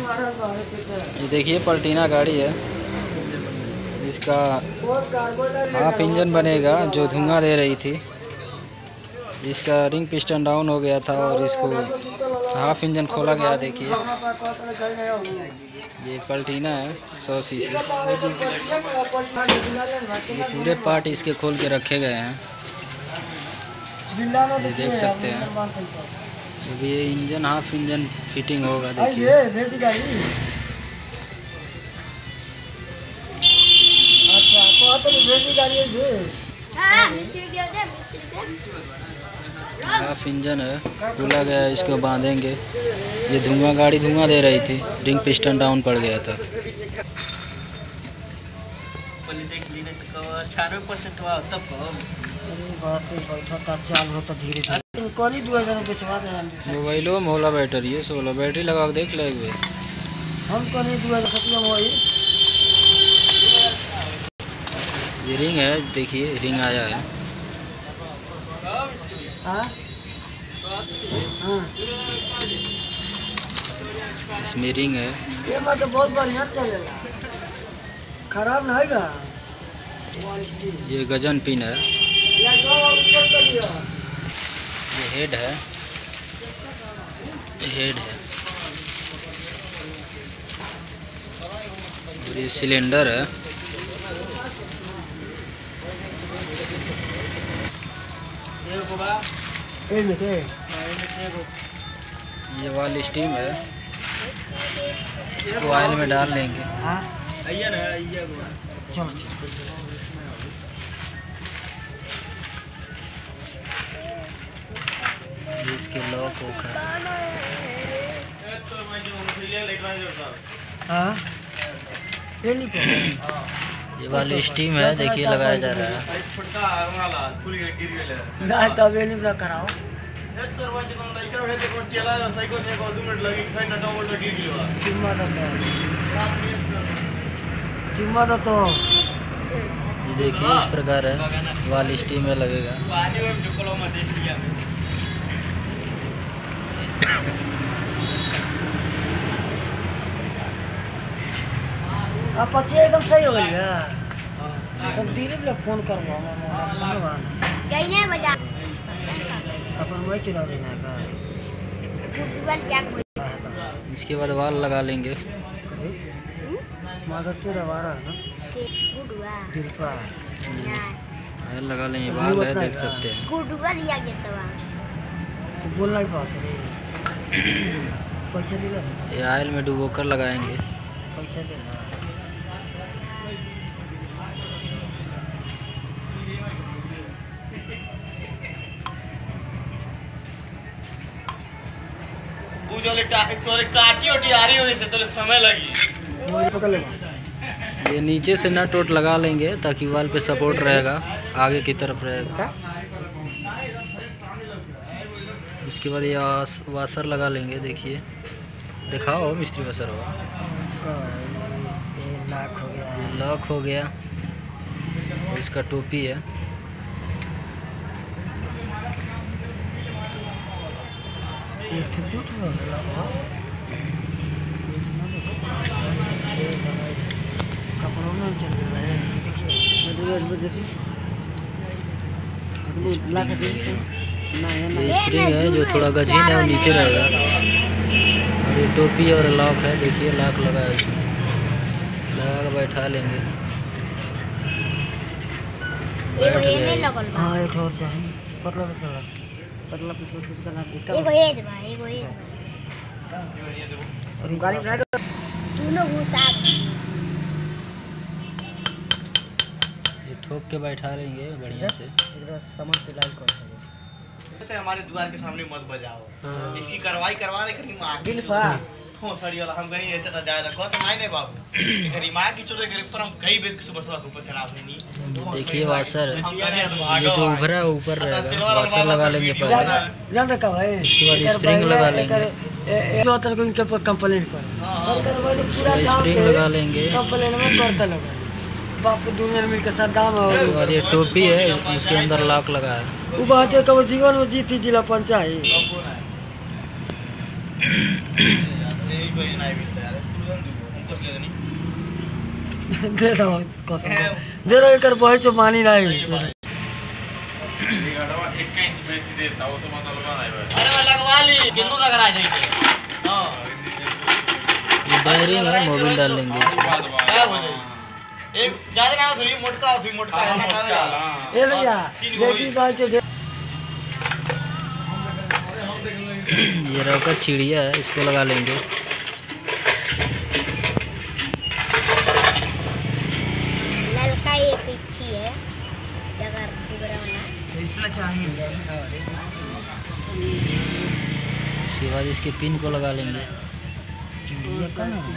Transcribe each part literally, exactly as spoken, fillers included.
ये देखिए पलटीना गाड़ी है, इसका हाफ इंजन बनेगा जो धुआं दे रही थी। इसका रिंग पिस्टन डाउन हो गया था और इसको हाफ इंजन खोला गया। देखिए ये पलटीना है सौ सीसी। ये पूरे पार्ट इसके खोल के रखे गए हैं, ये देख सकते हैं। अभी ये इंजन हाफ इंजन फिटिंग होगा। देखिए हाफ इंजन है, खुला गया है, इसको बांधेंगे। ये धुआं गाड़ी धुआं दे रही थी, रिंग पिस्टन डाउन पड़ गया था। मोबाइलो में होला बैटरी है, सोलह बैटरी लगा के देख लेंगे हम। ये रिंग है, देखिए रिंग आया है। इसमें रिंग है। ये मतलब बहुत बढ़िया चलेगा, खराब नहीं है। ये गजन पिन है, ये हेड है, हेड है और ये सिलेंडर है। ये वाल स्टीम है, इसको ऑयल में डाल लेंगे। इसके लॉक होगा। ये वाली स्टीम है, देखिए लगाया जा रहा है। कराओ तो ये देखिए इस प्रकार है, वाली स्टीम में लगेगा। अब पचे एकदम सही हो गया। तब दिलीप ने फोन करवा अपन वही चला देना है। इसके बाद वाल लगा लेंगे। ऑयल लगा लेंगे, वाल है देख सकते हैं। बोलना ही बात है। पैसे दिला, ये ऑयल में डुबो कर लगाएंगे। पैसे देना काटी ओटी आ रही हो से तो समय लगी। ये नीचे से नट वोट लगा लेंगे ताकि वाल पे सपोर्ट रहेगा, आगे की तरफ रहेगा। इसके बाद ये वाशर लगा लेंगे। देखिए दिखाओ मिस्त्री वाशर हुआ, ये लॉक हो गया और इसका टोपी है। ये स्प्रिंग है जो थोड़ा गजीन है, वो नीचे रहेगा। और ये टोपी और लॉक है, देखिए लॉक लगा है, इसमें लगा कर बैठा लेंगे। हाँ एक और चाहिए, पतला पतला पतला पिछले चीज का नाम दिखता है। एगो हेज बा, एगो हेज और गाड़ी ड्राइव दोनों घुसा ये ठोक के बैठा लेंगे बढ़िया से। एकदम समझ से लाइन कर दो। से हमारे द्वार के सामने मत बजाओ। इसकी कार्रवाई करवा ले कहीं मां दिल पा हो सड़ी वाला हम कहीं ऐसा ज्यादा कहत नहीं नहीं बाबू। कहीं मां की चोरे करे पर हम कई बेर सुबह सुबह ऊपर खराब है नहीं। देखिए वाशर ये जो उभरा है ऊपर रहेगा, वाशर लगा लेंगे पहले। जानते का भाई, इसके बाद स्प्रिंग लगा लेंगे। जो तरह को इनके ऊपर कंप्लेंट कर स्प्रिंग लगा लेंगे। कंप्लेंट में करता लगा बाप दुनिया में मिलकर सद्दाम हो। और ये टोपी है, उसके अंदर लॉक लगा है। वो बात है तो वो जीवन में जीती जिला पंचायत इसको ये नहीं मिलता यार इसको हम दो हमको ले नहीं दे दो कसम दे दो कर बहुत जो मानी नहीं ये गाड़वा एक इंच बेसी देता वो तो मतलब नहीं भाई अरे मैं लगवा ली किंतु लग रहा है जाके हां ये वायरिंग है, मोबिल डाल लेंगे इसमें। क्या बोले एक ज्यादा ना थोड़ी मोटका थोड़ी मोटका है ना ए भैया देखी बात जो ये रॉकर चिड़िया है, इसको लगा लेंगे। ललका ये पीछी है जगह वाला इसलिए चाहिए। उसके बाद इसके पिन को लगा लेंगे। ये कौन है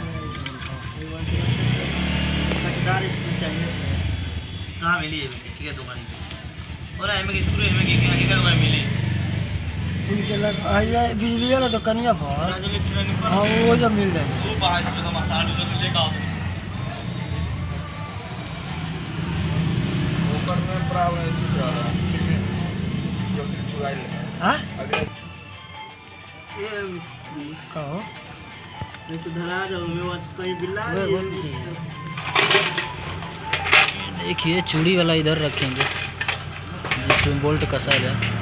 कटदार इसको चाहिए कहां मिली है ठीक है दुकान पे और एम के स्क्रू एम के कहां की दुकान मिली इनके लग आया बिजली वाला दुकानिया पर राजू इलेक्ट्रॉनिक पर हां वो जो मिल जाएगा वो बाहर जो का मसाला जो लेके आओ ऊपर में प्रॉब्लम चीज आ रहा है किसे जो चुराई ले हां अगर ये कहो ये तो धरा जाओ मैं आज कहीं बिल्ला देखिए चूड़ी वाला इधर रखेंगे जिसमें बोल्ट कसा जाए।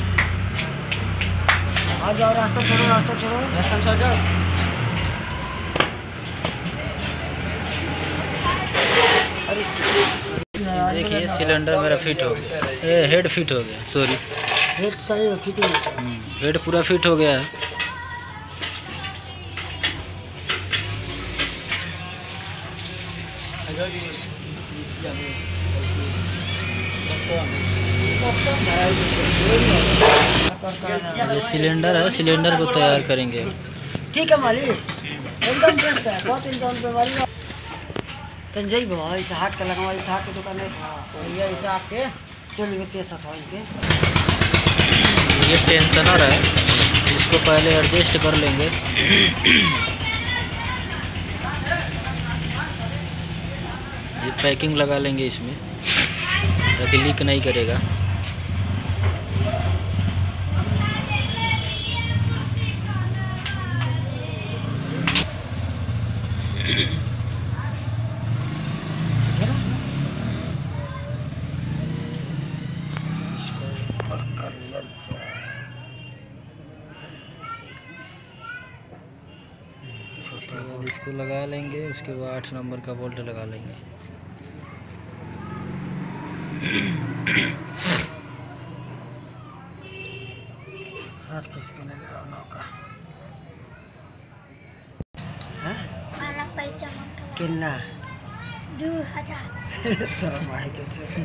आ जाओ रास्ता छोड़ो रास्ता छोड़ो रास्ता छोड़ जाओ। देखिए सिलेंडर मेरा फिट हो गया, ये हेड फिट हो गया, सॉरी हेड सही है फिट है हेड पूरा फिट हो गया है। ये सिलेंडर है, सिलेंडर को तैयार करेंगे। ठीक है मालिक एकदम बेस्ट है बहुत इंतजाम बीमारी तंजई बाबा इस हाथ का लगवा इस हाथ की दुकान है ये इस हाथ के चलिए तेज साथ के ये टेंशनर है, इसको पहले एडजस्ट कर लेंगे। ये पैकिंग लगा लेंगे इसमें ताकि लीक नहीं करेगा। उसके बाद इसको लगा लेंगे, उसके बाद आठ नंबर का बोल्ट लगा लेंगे। हाथ किसके ले रहा का वाला पैसा मंगला कितना दो हजार तेरा माई के छे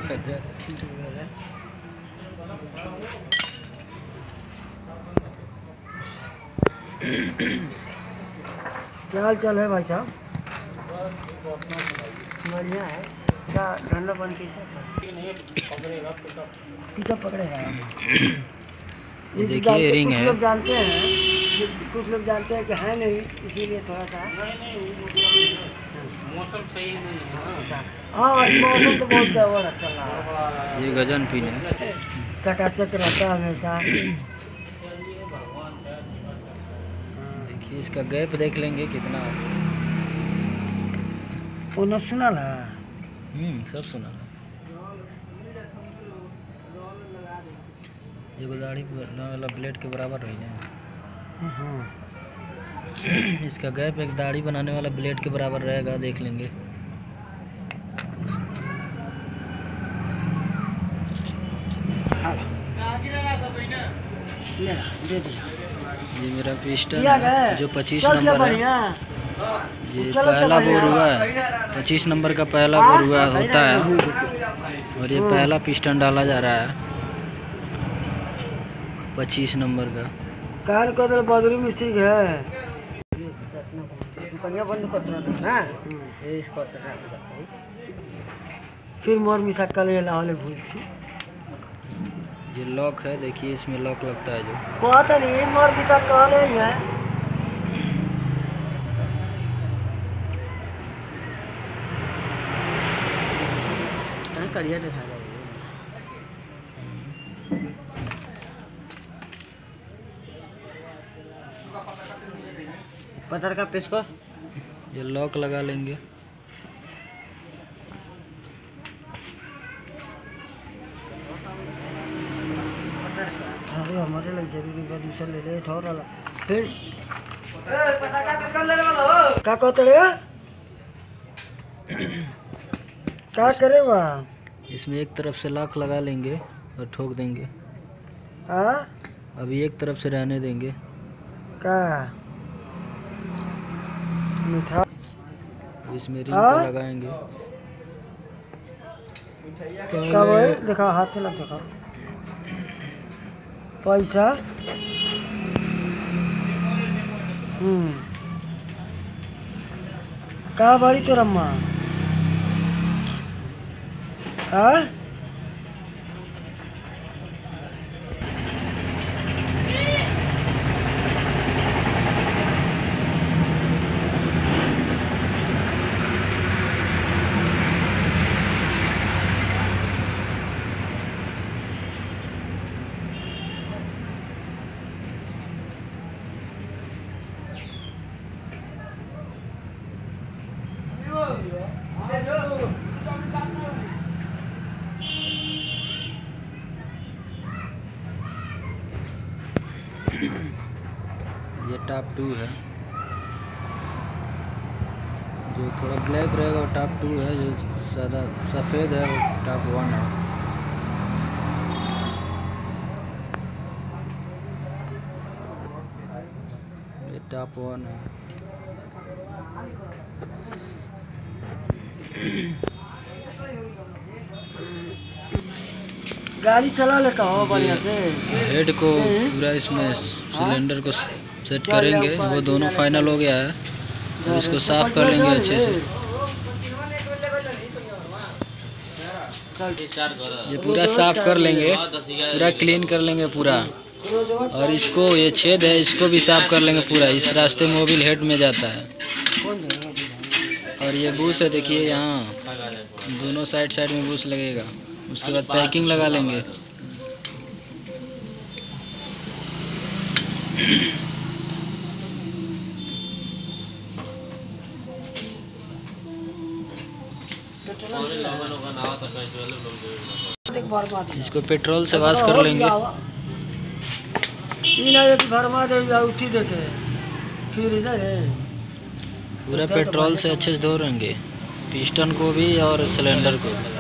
क्या हाल चाल है भाई साहब? बढ़िया है। क्या धंधा बन कैसे पिकअप पकड़ेगा? इस देखिए जानते- रिंग कुछ है। लोग जानते हैं कुछ लोग जानते हैं कि है नहीं, इसीलिए थोड़ा सा मौसम सही नहीं है हाँ मौसम तो बहुत जबरदस्त चल रहा है, ये गजन पिन है, चकाचक रहता है हमेशा। देखिए इसका गैप देख लेंगे कितना। वो न सुना ना हम्म सब सुना। ये दाढ़ी वाला ब्लेड के बराबर रही है। हाँ इसका गैप एक दाढ़ी बनाने वाला ब्लेड के बराबर रहेगा, देख लेंगे। ले ला, दे दिया। ये मेरा पिस्टन किया है गया? जो पच्चीस चल क्या नंबर है। बढ़िया। ये चलो क्या पहला बढ़िया। बोर हुआ है, पच्चीस नंबर का पहला हाँ? बोर हुआ होता है और ये हाँ। पहला पिस्टन डाला जा रहा है पच्चीस नंबर का। कान को तो बदरी मिस्त्री है। दुकानिया बंद कर देना ना ये इसको फिर मोर मिसा कल ये लाले भूल थी। ये लॉक है, देखिए इसमें लॉक लगता है जो। पता नहीं मोर मिसा कल ही है। क्या करिए दिखा रहा पत्थर का पेशकश ये लॉक लगा लेंगे। अरे हमारे लिए जरूरी बा दूसरा ले ले थोड़ा ला फिर ए पत्थर का पेशकश ले ले वाला का कहते रे क्या करेगा? इसमें एक तरफ से लॉक लगा लेंगे और ठोक देंगे। हाँ अभी एक तरफ से रहने देंगे। क्या मीठा इसमें रिंग को लगाएंगे। क्या भाई देखा हाथ लग देखा पैसा हम्म का बड़ी तो रम्मा हाँ ये टॉप टू है। जो थोड़ा ब्लैक रहेगा वो टॉप टू है, जो ज़्यादा सफ़ेद है वो टॉप वन है। ये टॉप वन है। गाड़ी चला लेता हो बढ़िया से। हेड को पूरा इसमें सिलेंडर को सेट करेंगे। वो दोनों फाइनल हो गया है। अब इसको साफ कर लेंगे अच्छे से। ये पूरा साफ कर लेंगे, पूरा क्लीन कर लेंगे पूरा। और इसको ये छेद है इसको भी साफ कर लेंगे पूरा। इस रास्ते मोबिल हेड में जाता है। और ये बूस है देखिए, यहाँ दोनों साइड साइड में बूस लगेगा। उसके बाद पैकिंग लगा लेंगे। इसको पेट्रोल से वॉश कर लेंगे। पूरा पेट्रोल से अच्छे से धो लेंगे, पिस्टन को भी और सिलेंडर को भी।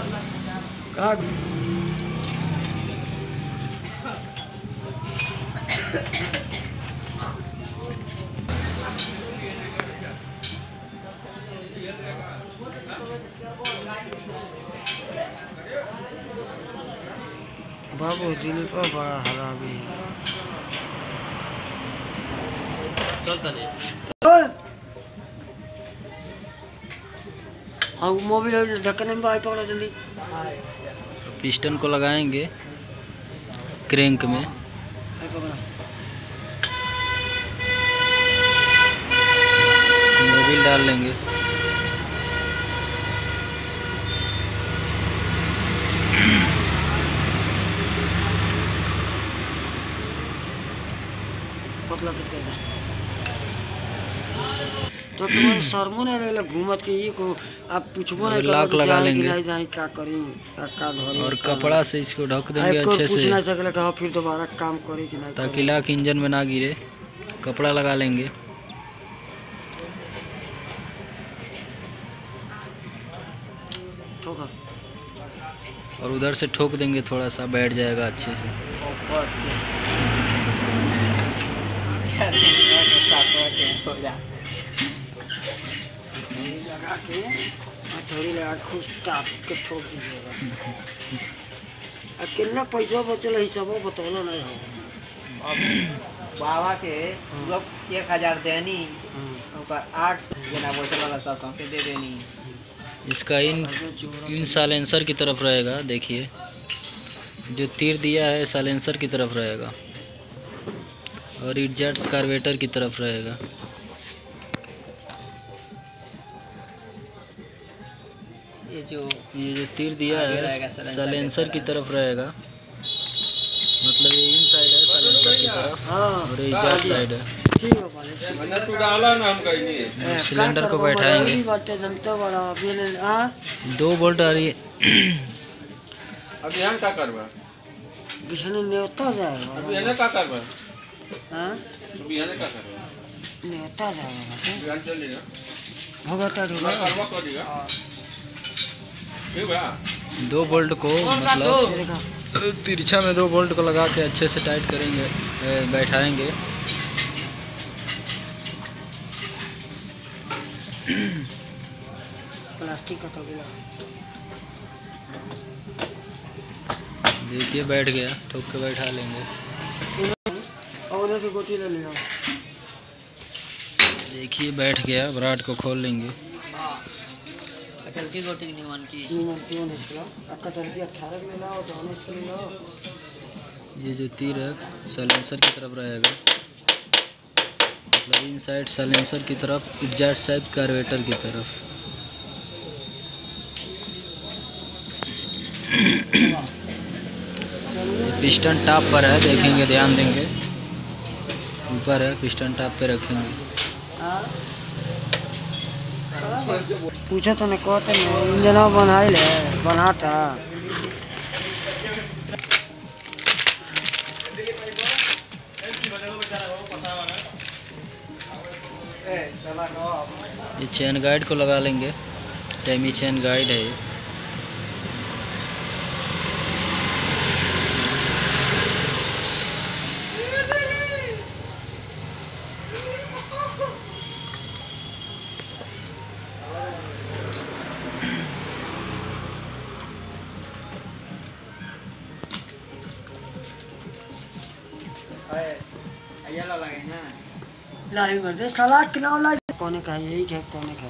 बाबू दिल पर बड़ा हरामी चलता नहीं। हाँ मोबिल ढक्कन में भाई पकड़ो जल्दी। पिस्टन को लगाएंगे क्रैंक में। मोबिल डाल लेंगे। पतला पिचका तो तुम्हारे शर्मो नहीं रहेला घूमत के ये को आप पूछबो नहीं लॉक लगा लेंगे। नहीं जाए क्या करी का का धरी और कपड़ा से इसको ढक देंगे अच्छे से, पूछ ना सकले कहा फिर दोबारा काम करे कि नहीं, ताकि लॉक इंजन में ना गिरे। कपड़ा लगा लेंगे। ठोकर और उधर से ठोक देंगे, थोड़ा सा बैठ जाएगा अच्छे से। लगा के हथौड़ी लगा खूब टाप के ठोक दीजिएगा। अब कितना पैसा बचल हिसाब बतौलो नहीं हो। अब बाबा के लोग एक हजार देनी ऊपर आठ जना बोतल वाला सब हमके दे देनी। इसका इन इन साइलेंसर की तरफ रहेगा। देखिए जो तीर दिया है साइलेंसर की तरफ रहेगा और एग्जॉस्ट कार्बोरेटर की तरफ रहेगा। ये जो ये जो तीर दिया है साइलेंसर साइलेंसर की तरफ रहेगा। मतलब ये इन साइड है साइलेंसर की तरफ और ये एग्जॉस्ट साइड है। ठीक है पाले मैंने तू डाला ना हम कहीं नहीं है। सिलेंडर को बैठाएंगे। बातें जनता बड़ा बिल आ दो बोल्ट आ रही है। अभी यहाँ क्या करवा? बिजली नेता जाएगा अभी यहाँ क्या करवा? हां अभी यहाँ क्या करवा? नेता जाएगा यहाँ चलेगा। भगता ढूंढा करवा करेगा। ठीक है। दो बोल्ट को मतलब तिरछा में दो बोल्ट को लगा के अच्छे से टाइट करेंगे, ए, बैठाएंगे। प्लास्टिक का तो गया देखिए बैठ गया, ठोक के बैठा लेंगे। और से गोटी ले लिया देखिए बैठ गया, ब्राड को खोल लेंगे। कटल की गोटी निवन की तीन तीन इसका आपका टर्की अठारह में लाओ तो उन्नीस के लाओ। ये जो तीर है साइलेंसर की तरफ रहेगा, मतलब इन साइड साइलेंसर की तरफ, एग्जॉस्ट साइड कार्बोरेटर की तरफ। ये पिस्टन टॉप पर है, देखेंगे, ध्यान देंगे। ऊपर है, पिस्टन टॉप पे रखेंगे। पूछा तो नहीं कहते नहीं इंजन बनाई ले बनाता ये चेन गाइड को लगा लेंगे, टेमी चेन गाइड है ये। लाई कर दे साला किलो लाई कोने का यही है कोने का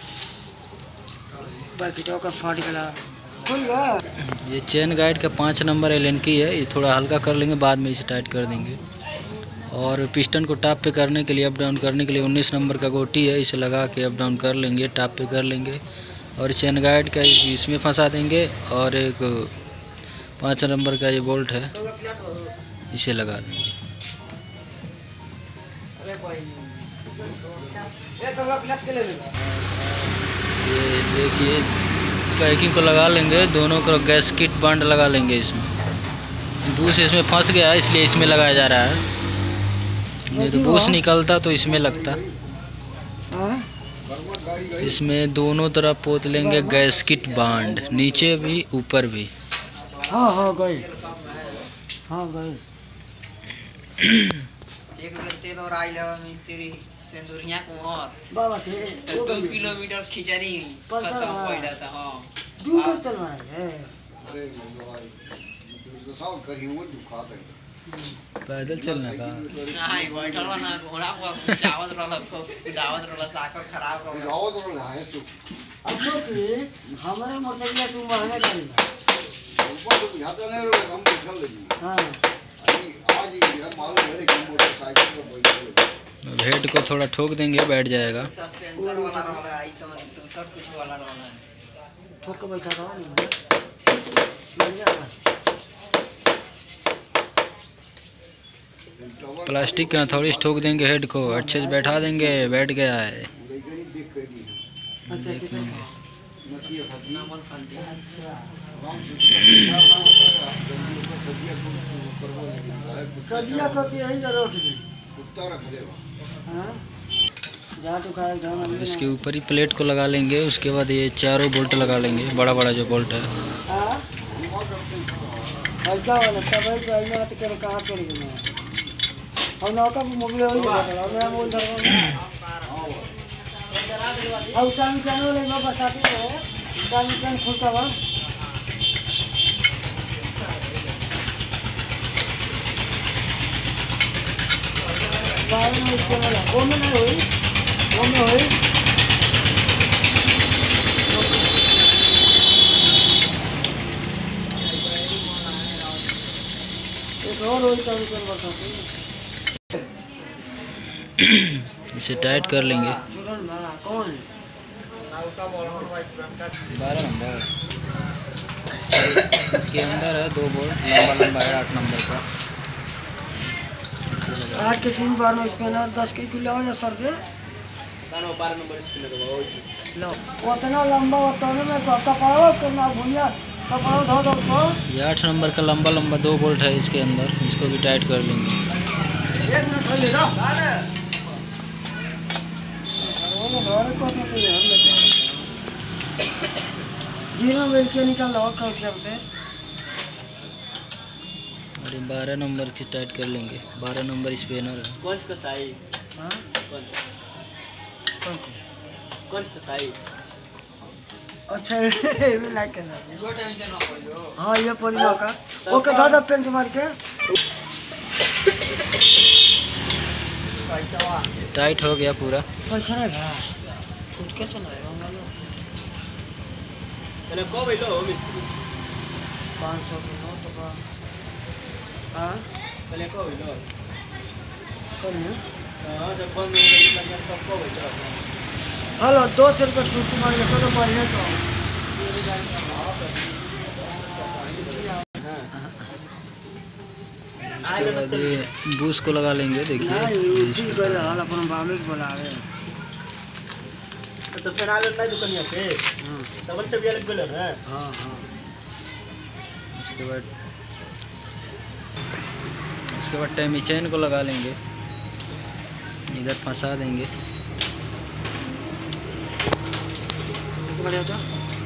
पैकेटों का फाड़ गला खुल गया। ये चेन गाइड का पाँच नंबर एल एन की है, ये थोड़ा हल्का कर लेंगे, बाद में इसे टाइट कर देंगे। और पिस्टन को टॉप पे करने के लिए, अप डाउन करने के लिए उन्नीस नंबर का गोटी है, इसे लगा के अप डाउन कर लेंगे, टॉप पे कर लेंगे। और चेन गाइड का इसमें फंसा देंगे, और एक पाँच नंबर का ये बोल्ट है, इसे लगा देंगे। ये देखिए पैकिंग को लगा लेंगे, दोनों को गैस किट बंड लगा लेंगे। इसमें बूस इसमें फंस गया इसलिए इसमें लगाया जा रहा है, नहीं तो बूस निकलता तो इसमें लगता। इसमें दोनों तरफ पोत लेंगे गैस किट बांड, नीचे भी ऊपर भी। हाँ हाँ गए हाँ गए एक बेर तेल और आई लेवा मिस्त्री सेंदुरिया को और बाबा थे दो किलोमीटर खिचड़ी खत्म हो जाता। हां दू कर चलना है पैदल चलना का नहीं बैठल ना घोड़ा को चावत रहल को दावत रहल साकर खराब हो दावत रहल है तू। अब सोचिए हमारे मोटरसाइकिल तू महंगा करेगा ऊपर तो याद नहीं रो हम चल लेंगे। हां आज ये माल मेरे की मोटरसाइकिल को बैठ हेड को थोड़ा ठोक देंगे, बैठ जाएगा। सस्पेंसर वाला रहल आई तो तो सब कुछ वाला रहल है, ठोक के बैठा रहो नहीं जाएगा। प्लास्टिक के हथौड़ी से ठोक देंगे, हेड को अच्छे से बैठा देंगे, बैठ गया है। अच्छा देख लेंगे। सदिया को यही जरूरत है कुत्ता रख दे। हां जहां तो खाए जहां इसके ऊपर ही प्लेट को लगा लेंगे, उसके बाद ये चारों बोल्ट लगा लेंगे, बड़ा बड़ा जो बोल्ट है। हां हल्का वाला सब है तो यहाँ तक कहां चली गई और नौका भी मोबाइल हो गया और मैं बोल रहा हूं और टाइम चैनल ले मैं बताती हूं टाइम चैनल खुलता हुआ बाहर में इसको वाला वो में नहीं हुई वो में हुई एक और हुई टाइम चैनल बताती हूं। इसे टाइट कर लेंगे। कौन बारह नंबर इसके अंदर है, दो बोल्ट लंबा लंबा है, आठ नंबर का। इसे लगा आठ के तीन बार में स्पिनर दस के किलो हो जा सर दे तानो बारह नंबर स्पिनर हो लो उतना लंबा उतना में कहता पाओ करना भूलिया कपड़ा धो दो तो ये आठ नंबर का लंबा लंबा दो बोल्ट है इसके अंदर, इसको भी टाइट कर लेंगे। एक मिनट ले लो वो घर को तो नहीं हम जीरो मिल के निकाल लो कर से और ये बारह नंबर की टाइट कर लेंगे। बारह नंबर स्पिनर है। कौन का साइज हां कौन कौन कौन का साइज अच्छा ये भी लाइक करना दो टाइम जाना पड़ेगा। हां ये पड़ी का ओके दादा पेंच मार के टाइट हो गया पूरा। पैसा नहीं भरा फुट के तो नहीं होगा लो मैंने को बोलो मिस्त्री पाँच सौ के नोट का हां मैंने को बोलो कौन है हां जब बंद हो गई लग गया तब को बोलो हेलो दो सौ रुपये छुट्टी मार के तो बढ़िया तो उसके बाद ये बूस को लगा लेंगे। देखिए ठीक है हाल अपन बाबू को बुलावे तो फिर आले नहीं दुकानिया पे हां तब चब ये लग गेल है। हां हां उसके बाद उसके बाद टाइमी चेन को लगा लेंगे, इधर फंसा देंगे। बढ़िया था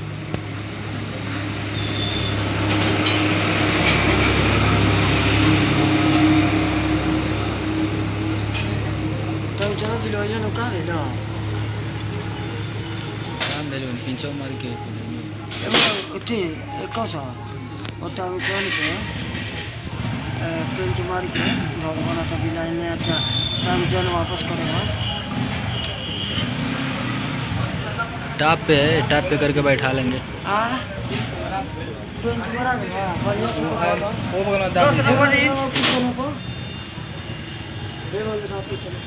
तो चलो बिलो ये नो का रे लो काम दे लो पिंचो मार के उठी एक सा ओटा में चल के पेंच मार के धर बना तो बिलाई में अच्छा टाइम जन वापस करेगा। टॉप पे है, टॉप पे करके बैठा लेंगे। हां पेंच मारा गया बढ़िया से वो बगल में दस नंबर इंच को बेवल का पे चलो।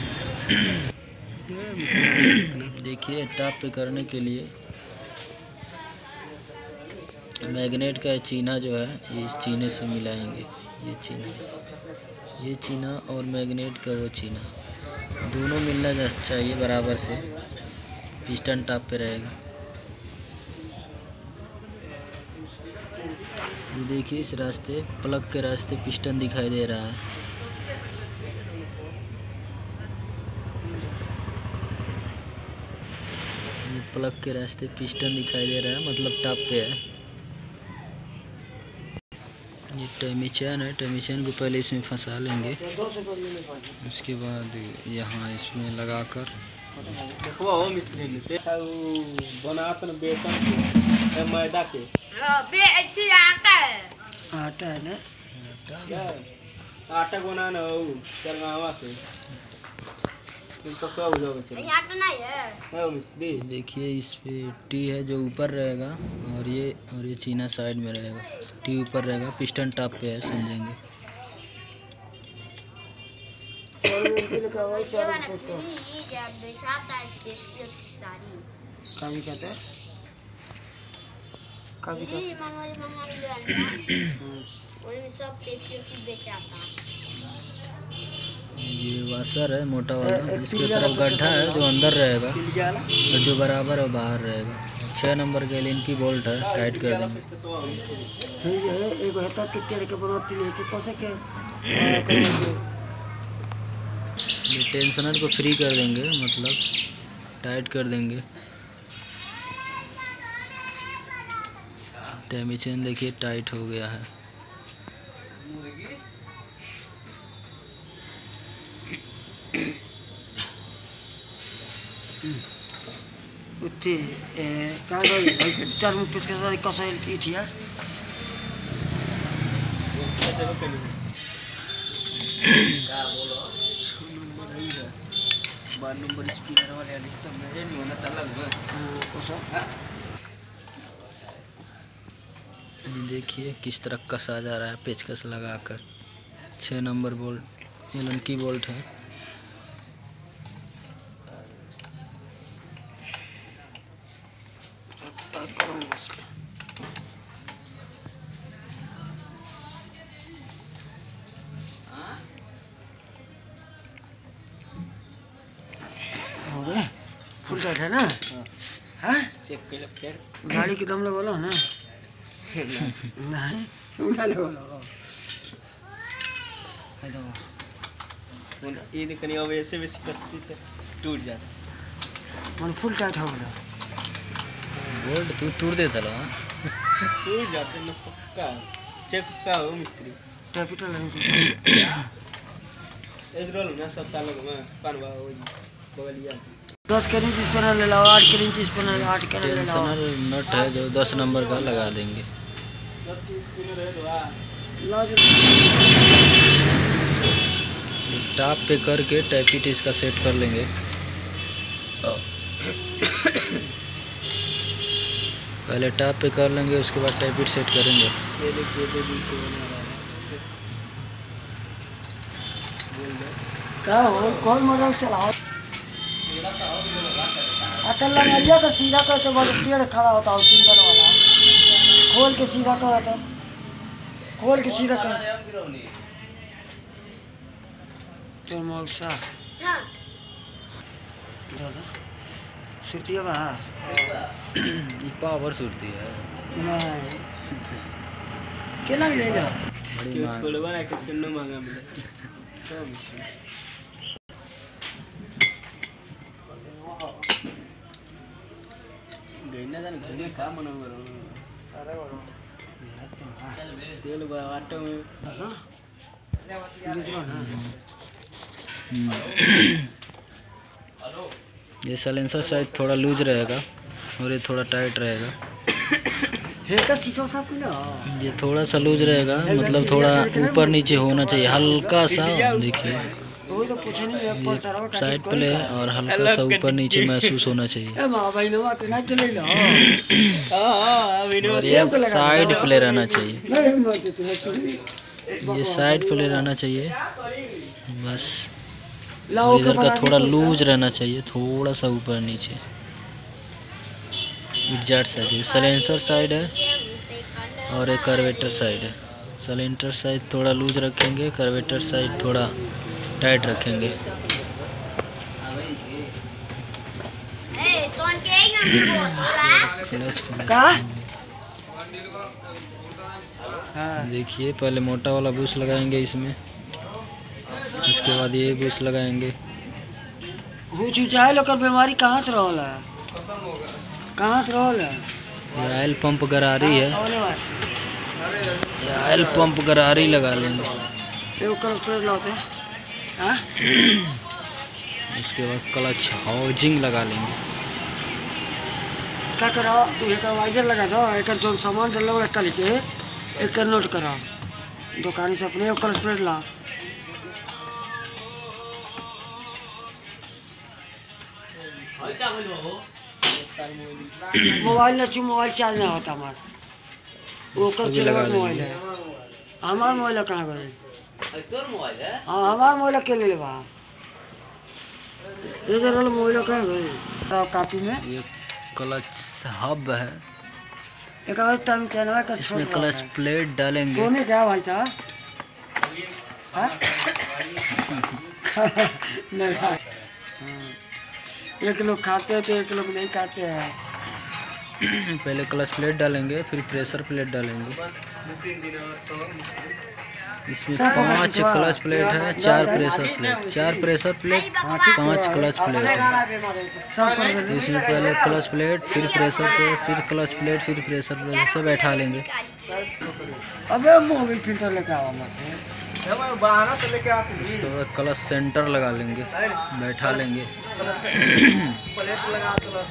देखिए टॉप पे करने के लिए मैग्नेट का चीना जो है ये इस चीने से मिलाएंगे। ये चीना ये चीना और मैग्नेट का वो चीना दोनों मिलना चाहिए बराबर से, पिस्टन टॉप पे रहेगा। ये देखिए इस रास्ते प्लग के रास्ते पिस्टन दिखाई दे रहा है। ये प्लग के रास्ते पिस्टन दिखाई दे रहा है, मतलब टॉप पे है। ये टेमिचन है, टेमिचन को पहले इसमें फंसा लेंगे, उसके बाद यहाँ इसमें लगाकर देखो हो मिस्त्री ने से बनात न बेसन के मैदा के बे अच्छी आटा है आटा है ना आटा बनाना हो चरगावा के तुम तो सब हो जाओगे नहीं आटा नहीं है है मिस्त्री। देखिए इस पे टी है जो ऊपर रहेगा और ये और ये चीना साइड में रहेगा। टी ऊपर रहेगा, पिस्टन टॉप पे है, समझेंगे। कभी कहते हैं कभी कहते ये वाशर है मोटा वाला, इसके तरफ गड्ढा है जो अंदर रहेगा और जो बराबर है बाहर रहेगा। छः नंबर के लिए इनकी बोल्ट है, टाइट कर देंगे। एक होता कितने के बनाती है कि कैसे के ये टेंशनर को फ्री कर देंगे, मतलब टाइट कर देंगे। टेमिचन देखिए टाइट हो गया है। उठी का गई चार मुख के साथ कसैल की थी यार बार नंबर स्पीकर वाले लिखता मैं ये नहीं होना अलग है। ये देखिए किस तरह कसा जा रहा है पेचकस लगाकर। छः नंबर बोल्ट एलन की बोल्ट है। फुल टाइट है ना? हाँ चेक कर फिर गाड़ी के दम लगोलो ना? नहीं उड़ा लगोलो ये देखनी अब ऐसे वैसे कसती तो टूट जाता मन फुल टाइट हो गया बोल्ट तू तोड़ देता लो टूट जाते ना पक्का चेक का हो मिस्त्री कैपिटल है इधर ना सब ताला में पानवा हो बगलिया दस के इंच इस पर ले लाओ आठ के इंच इस पर आठ के ले लाओ टेंशनल नट है जो दस नंबर का लगा देंगे। दस की स्पिनर है तो आ ला टॉप पे करके टैपिट इसका सेट कर लेंगे। पहले टॉप पे कर लेंगे उसके बाद टैपिट सेट करेंगे। ये देखिए दो दिन से होने वाला है क्या हो कौन मॉडल चलाओ अटल लगाइए तो सीधा कर तो बहुत पेड़ खड़ा होता है सिंगल वाला खोल के सीधा कर होता खोल के सीधा कर तो मौसा हाँ दादा सुतिया बा ये पावर सुरती है नहीं केला ले जा बड़ी क्यों मांग। छोड़ बना के कितना महंगा मिले सब गईना जाने घर में काम बना हुआ अरे बोलो तेल आटा में ऐसा दूसरा ना ये साइलेंसर साइड थोड़ा लूज रहेगा और ये थोड़ा टाइट रहेगा। हे का शीशा सब ना ये थोड़ा सा लूज रहेगा मतलब थोड़ा ऊपर नीचे होना चाहिए हल्का सा। देखिए वो तो कुछ नहीं है पर चढ़ावा का साइड प्ले और हल्का सा ऊपर नीचे महसूस होना चाहिए। ए मां भाई नवा के ना चले लो हां हां अभी और ये साइड प्ले रहना चाहिए। नहीं मत तू ये साइड प्ले रहना चाहिए बस। लाओ इधर का थोड़ा लूज रहना चाहिए थोड़ा सा ऊपर नीचे। एग्जैक्ट साइड है साइलेंसर साइड है और एक कार्बेटर साइड है। साइलेंसर साइड थोड़ा लूज रखेंगे कार्बेटर साइड थोड़ा टाइट रखेंगे। ए कौन के ही हम बोल क्लच का हाँ देखिए पहले मोटा वाला बूस्ट लगाएंगे इसमें इसके बाद ये बूस्ट लगाएंगे। हो चुचाए लोकर बीमारी कहां से रहल है कहां से रहल है ये ऑयल पंप गरारी है आवले बात ये ऑयल पंप गरारी लगा लेंगे। ये ओकर पर लाते हां उसके बाद क्लच हाउजिंग लगा लेंगे। क्या करो तू एक वाइजर लगा दो एक जो सामान डलने वाला तल के एक नोट करो दुकान से अपने ओकर स्प्रेड ला मोबाइल ना चू मोबाइल चार्ज नहीं होता हमार ओकर अभी चलवा लगा लेंगे। मोबाइल है हमार मोबाइल कहाँ गए तोर मोबाइल है हाँ हमार मोबाइल के ले ले बा ये जरा मोबाइल कहाँ गए कापी में ये क्लच हब है एक और टाइम चैनल का इसमें क्लच प्लेट डालेंगे। सोने क्या भाई साहब हाँ? नहीं हाँ। एक लोग खाते हैं तो एक लोग नहीं खाते हैं पहले क्लच प्लेट डालेंगे फिर प्रेशर प्लेट डालेंगे। इसमें पांच क्लच प्लेट है चार प्रेशर प्लेट चार प्रेशर प्लेट पांच क्लच प्लेट है। सब कर देंगे। इसमें पहले क्लच प्लेट फिर प्रेशर प्लेट फिर क्लच प्लेट फिर प्रेशर प्लेट सब बैठा लेंगे। अबे मोबाइल फिल्टर लेके आओ मत बाहर से लेके आते उसके बाद क्लच सेंटर लगा लेंगे बैठा लेंगे। प्लेट लगा तो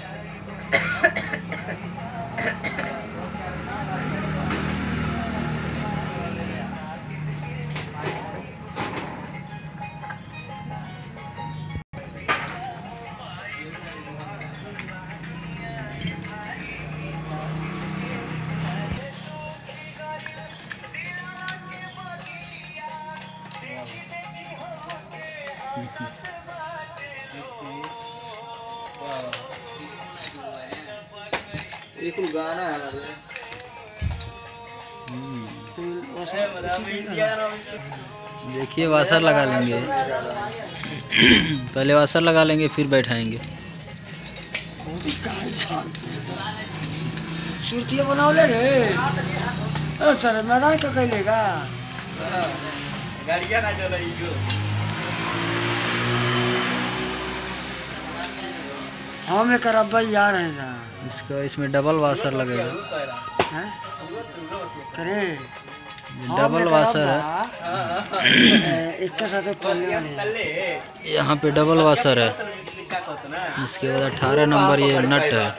एक गाना है देखिए वाशर लगा लेंगे पहले वाशर लगा लेंगे फिर बैठाएंगे। सुरतिया बनावले रे ओ सर मैदान का कैलेगा गाड़ियां ना चला इयो हम एक रब्बा यार हैं सा इसका इसमें डबल वाशर लगेगा, हैं करे डबल वाशर है। एक के साथ पल्ले वाले यहाँ पे डबल वाशर है। इसके बाद अठारह नंबर ये नट है।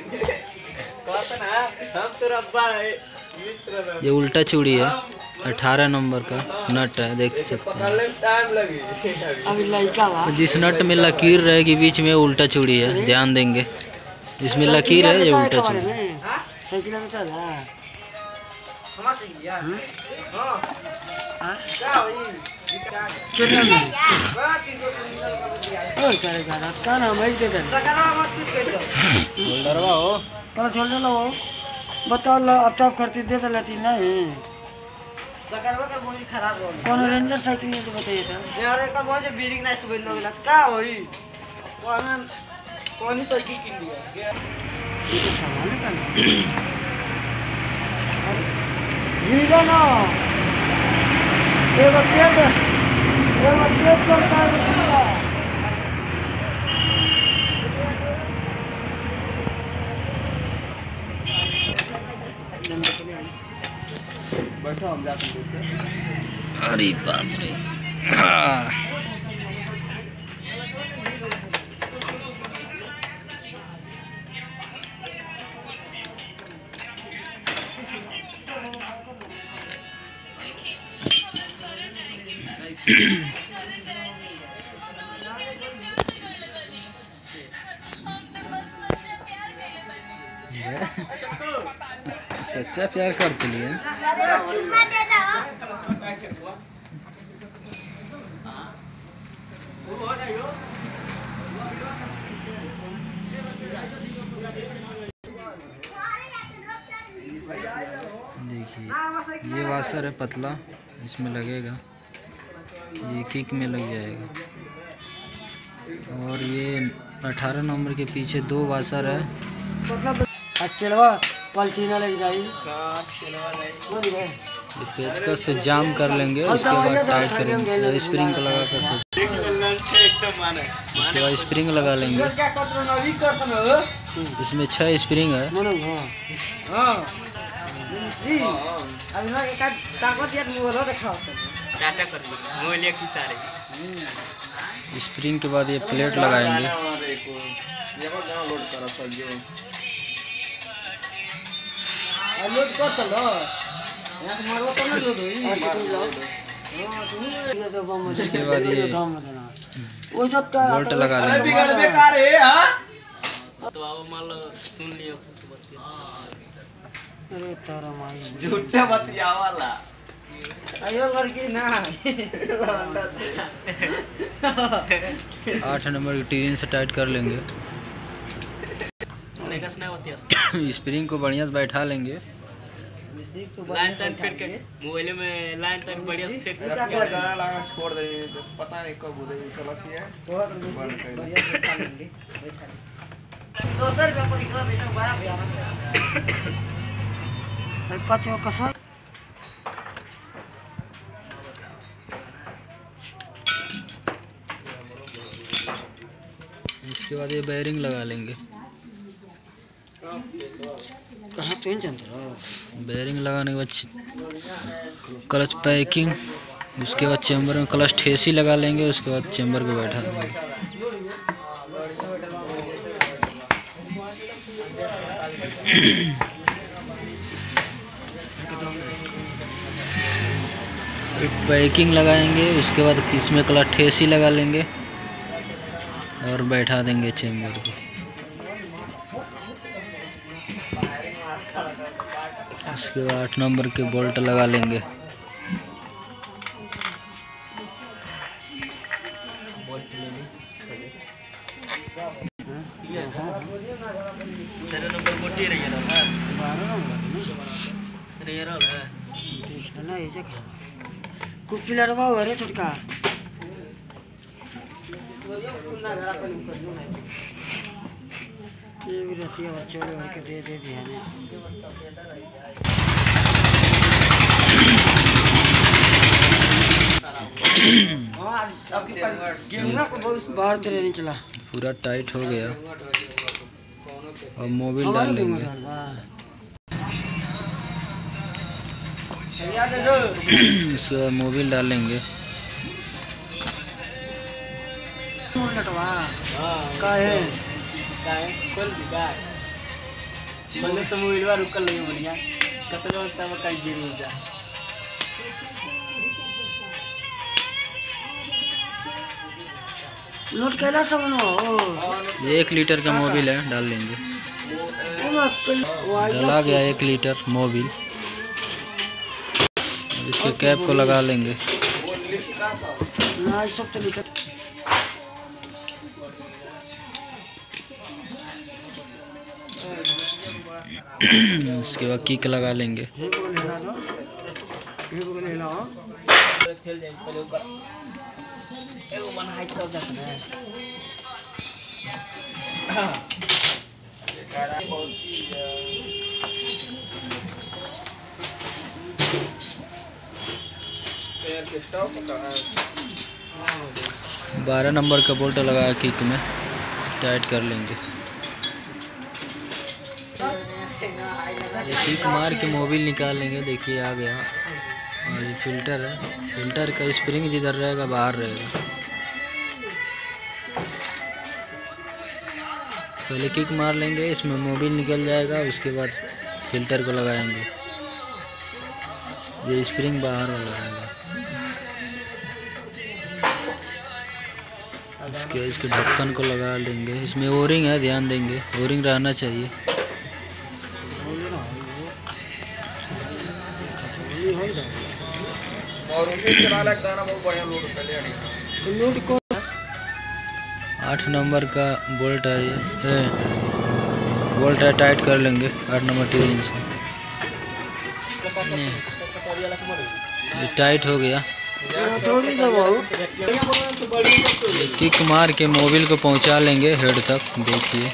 ये उल्टा चूड़ी है, अठारह नंबर का नट है, देख सकते हैं। अभी लड़का बा जिस नट में लकीर रहेगी बीच में उल्टा चूड़ी है, ध्यान देंगे। इसमें लकीर है, ये उल्टा चूड़ी। साइकिल में चल रहा है हमारा सही यार हां हां क्या होई कितना में बड़ा तीन सौ दिया ओ करे का का नाम है दे दे सकरा मत कुछ कर दो होल्डरवा हो, पर छोड़ दे लो बताओ लो अब टॉप करती दे लेती नहीं सकरवा कर मोबाइल खराब हो कौन रेंजर साइकिल में तो बताइए था यार एक मोबाइल जो बीरिंग ना सुबह लोग लत का होई कौन कौन साइकिल किन लिया ये तो सामान का हीरो ना ये बच्चे ये बच्चे चलता है बैठो हम जाते हैं। अरे बाप रे। हाँ। सच्चा प्यार करते लिए चुम्मा दे दो देखिए ये वाशर है पतला, इसमें लगेगा, ये किक में लग जाएगा। और ये अठारह नंबर के पीछे दो वाशर है। चलवा पलटीना लग जाएगी ये पेचकस से जाम कर लेंगे, उसके बाद टाइट करेंगे, स्प्रिंग को लगा कर से उसके बाद स्प्रिंग लगा लेंगे। क्या कर रहे हो अभी कर रहे हो इसमें छह स्प्रिंग है। बोलो हां हां जी अभी ना एक ताकत यार मोबाइल दिखाओ टाटा कर मोबाइल की सारे स्प्रिंग के बाद ये प्लेट लगाएंगे। लोड कर चलो यहां से मारो तो ना लोड होई उसके बाद ये वो सब का बोल्ट लगा लेंगे। बिगड़ बेकार है हां तो अब मान लो सुन लियो अरे तारा माई झूठा बतिया वाला आयो लड़की ना आठ नंबर की टीन से टाइट कर लेंगे। नेगस ना होती स्प्रिंग को बढ़िया से बैठा लेंगे। लाइन तक फिर के मोबाइल में लाइन तक बढ़िया से फिर के गाना लगा छोड़ दे पता नहीं कब उधर चलसी है बहुत बढ़िया से खा लेंगे दो सौ रुपए पर इतना बेटा बड़ा भैया पाँच वो कसर इसके बाद ये बेयरिंग लगा लेंगे। कहाँ तो इन चंद्र बेयरिंग लगाने के बाद क्लच पैकिंग, उसके बाद चेम्बर में क्लच ठेसी लगा लेंगे, उसके बाद चेम्बर को बैठा देंगे। पैकिंग लगाएंगे, उसके बाद इसमें क्लच ठेसी लगा लेंगे और बैठा देंगे चेम्बर को। उसके बाद आठ नंबर के बोल्ट लगा लेंगे। नंबर मोटी रही है ना रे रोल है देख लेना ये जगह कुछ पिलर हुआ है रे छोटका बाहर तेरे नहीं चला, पूरा टाइट हो गया। और मोबिल डाल लेंगे। इसके बाद मोबिल डाल लेंगे। तो मोबाइल बार रुकल नहीं बढ़िया कसर होता है कहीं गिर जा। नोट कैला सब नो ये एक लीटर का मोबिल है, डाल लेंगे। डाला गया एक लीटर मोबिल। इसके कैप को लगा लेंगे। इसके बाद किक लगा लेंगे। बारह नंबर का बोल्ट लगाया किक में, टाइट कर लेंगे। ये किक मार के मोबिल निकाल लेंगे। देखिए आ गया। और ये फिल्टर है, फिल्टर का स्प्रिंग जिधर रहेगा बाहर रहेगा। पहले किक मार लेंगे, इसमें मोबिल निकल जाएगा। उसके बाद फिल्टर को लगाएंगे। ये स्प्रिंग बाहर वाला रहेगा। इसके इसके ढक्कन को लगा लेंगे। इसमें ओरिंग है, ध्यान देंगे, ओरिंग रहना चाहिए। आठ नंबर का बोल्ट है ये, बोल्ट है, टाइट कर लेंगे। आठ नंबर ट्यूबिंग से ये टाइट हो गया। किक मार के मोबिल को पहुंचा लेंगे हेड तक। देखिए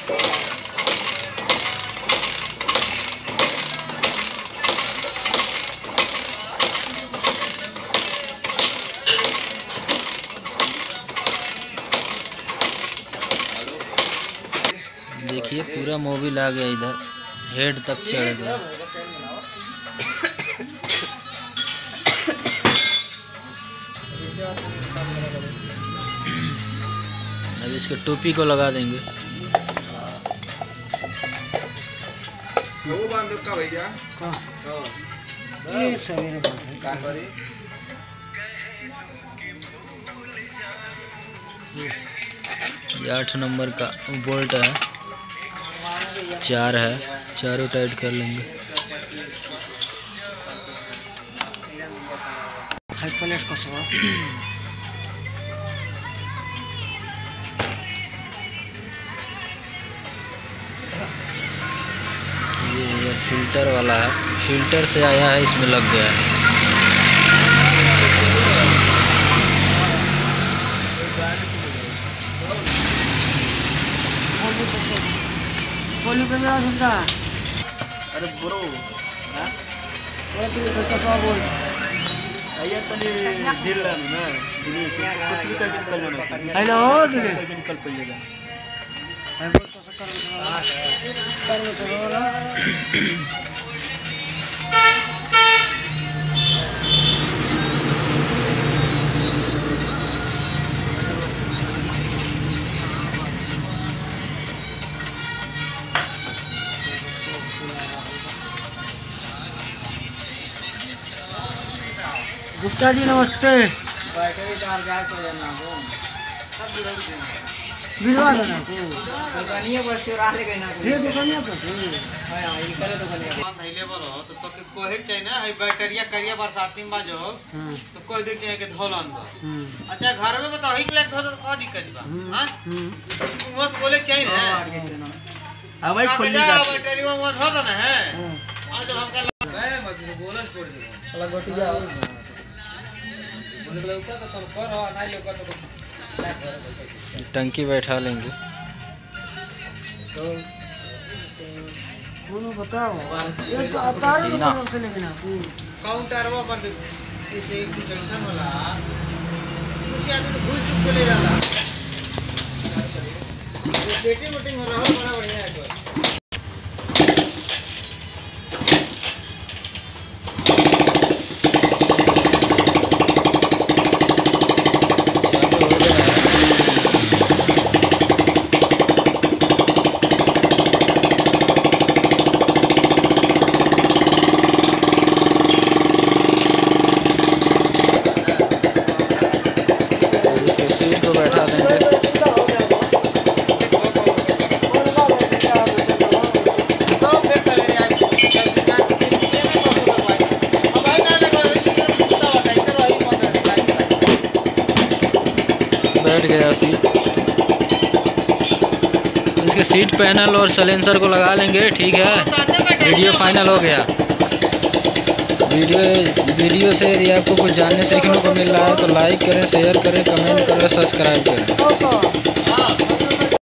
देखिए पूरा मोबिल आ गया, इधर हेड तक चढ़ गया। अब इसके टोपी को लगा देंगे। ये आठ नंबर का बोल्ट है, चार है, चारों टाइट कर लेंगे। ये ये फिल्टर वाला है, फिल्टर से आया है, इसमें लग गया है। अरे ब्रो हां बोल आया तनी दिल ना कुछ भी करके निकल जाना। हेलो तुझे निकल पड़ेगा। मैं बोल तो कर कर करो ना। गुप्ता जी नमस्ते। बैटरी चार्ज कर देना को सब भिजवा देना को दुकानिया पर से रह गई ना ये दुकानिया पर हां हां ये करे दुकानिया हम अवेलेबल हो तो तो कोहे चाहिए ना है बैटरिया करिया बरसाती में बाजो हां तो कोई देख चाहिए के धोलन दो। हम्म अच्छा घर में बताओ एक लाख हो तो का दिक्कत बा। हां हम्म मोस बोले चाहिए ना अब भाई खोल ली बैटरी में धो दो ना है आज हम का मैं मत बोलन छोड़ दे अलग गोटी जा बोले लौका तो तुम करो नहीं लौका तो टंकी बैठा लेंगे। तो बताओ ये तो अवतार जीना। से लेकिन काउंटर वो कर दे इसे कुछ ऐसा होला कुछ आदमी तो भूल चूक चले जाला सेटिंग मीटिंग हो रहा है बड़ा बढ़िया है तो सीट को बैठा देंगे। बैठ गया सीट। इसके सीट पैनल और सलेंसर को लगा लेंगे। ठीक है, वीडियो फाइनल हो गया। वीडियो वीडियो से यदि आपको कुछ जानने सीखने को मिल रहा है तो लाइक करें, शेयर करें, कमेंट करें, सब्सक्राइब करें।